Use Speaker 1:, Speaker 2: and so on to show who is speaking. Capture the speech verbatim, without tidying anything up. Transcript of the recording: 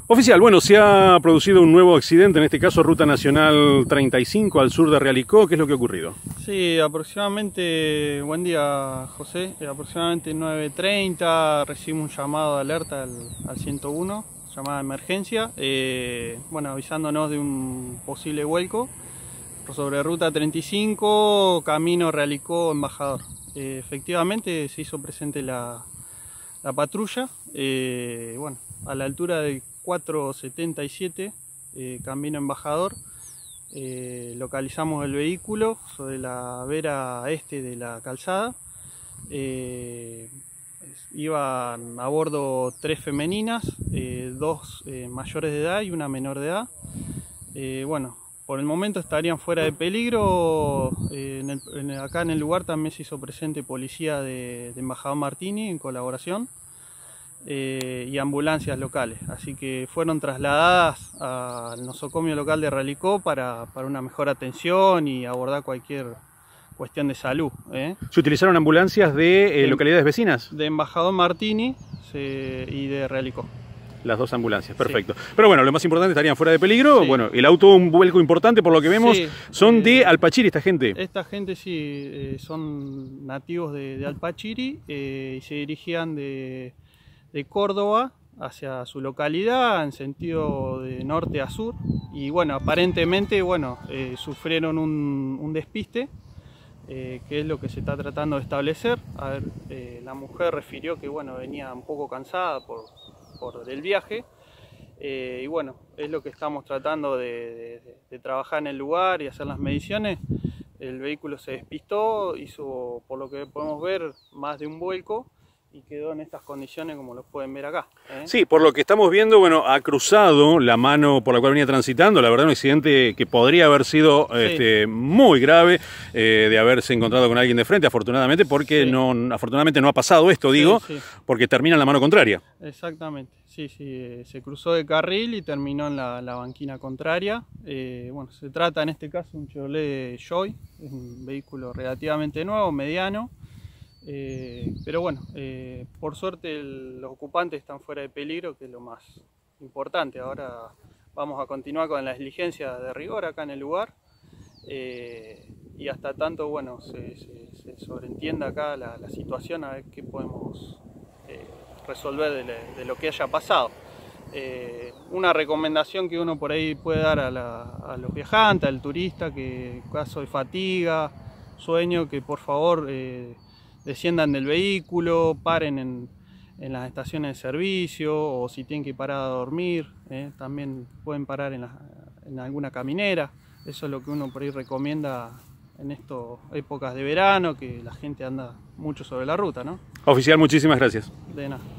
Speaker 1: Oficial, bueno, se ha producido un nuevo accidente, en este caso Ruta Nacional treinta y cinco al sur de Realicó. ¿Qué es lo que ha ocurrido?
Speaker 2: Sí, aproximadamente, buen día José, aproximadamente nueve treinta recibimos un llamado de alerta al, al ciento uno, llamada de emergencia, eh, bueno, avisándonos de un posible vuelco sobre Ruta treinta y cinco, camino Realicó Embajador. Eh, efectivamente se hizo presente la, la patrulla, eh, bueno, a la altura del cuatrocientos setenta y siete, eh, camino Embajador. Eh, localizamos el vehículo sobre la vera este de la calzada. Eh, iban a bordo tres femeninas, eh, dos eh, mayores de edad y una menor de edad. Eh, bueno, por el momento estarían fuera de peligro. Eh, en el, en el, acá en el lugar también se hizo presente policía de, de Embajador Martini en colaboración. Eh, y ambulancias locales, así que fueron trasladadas al nosocomio local de Realicó para, para una mejor atención y abordar cualquier cuestión de salud. ¿eh?
Speaker 1: ¿Se utilizaron ambulancias de, eh, de localidades vecinas?
Speaker 2: De Embajador Martini se, y de Realicó.
Speaker 1: Las dos ambulancias, perfecto. Sí. Pero bueno, lo más importante, estarían fuera de peligro. Sí. Bueno, el auto, un vuelco importante por lo que vemos. Sí. Son eh, de Alpachiri esta gente.
Speaker 2: Esta gente sí, eh, son nativos de, de Alpachiri eh, y se dirigían de... de Córdoba hacia su localidad en sentido de norte a sur, y bueno, aparentemente bueno, eh, sufrieron un, un despiste, eh, que es lo que se está tratando de establecer. A ver, eh, la mujer refirió que bueno, venía un poco cansada por, por el viaje, eh, y bueno, es lo que estamos tratando de, de, de trabajar en el lugar y hacer las mediciones. El vehículo se despistó, hizo, por lo que podemos ver, más de un vuelco y quedó en estas condiciones como lo pueden ver acá. ¿eh? Sí,
Speaker 1: por lo que estamos viendo, bueno, ha cruzado la mano por la cual venía transitando. La verdad, un accidente que podría haber sido sí. este, muy grave, eh, de haberse encontrado con alguien de frente, afortunadamente, porque sí. no, afortunadamente no ha pasado esto, digo, sí, sí. porque termina en la mano contraria.
Speaker 2: Exactamente, sí, sí, se cruzó de carril y terminó en la, la banquina contraria. Eh, bueno, se trata en este caso de un Chevrolet Joy, es un vehículo relativamente nuevo, mediano. Eh, pero bueno, eh, por suerte el, los ocupantes están fuera de peligro, que es lo más importante. Ahora vamos a continuar con las diligencias de rigor acá en el lugar, eh, y hasta tanto bueno, se, se, se sobreentienda acá la, la situación, a ver qué podemos eh, resolver de, de lo que haya pasado. Eh, una recomendación que uno por ahí puede dar a, la, a los viajantes, al turista, que en caso de fatiga, sueño, que por favor eh, desciendan del vehículo, paren en, en las estaciones de servicio, o si tienen que parar a dormir, eh, también pueden parar en, la, en alguna caminera. Eso es lo que uno por ahí recomienda en estas épocas de verano, que la gente anda mucho sobre la ruta, ¿no?
Speaker 1: Oficial, muchísimas gracias.
Speaker 2: De nada.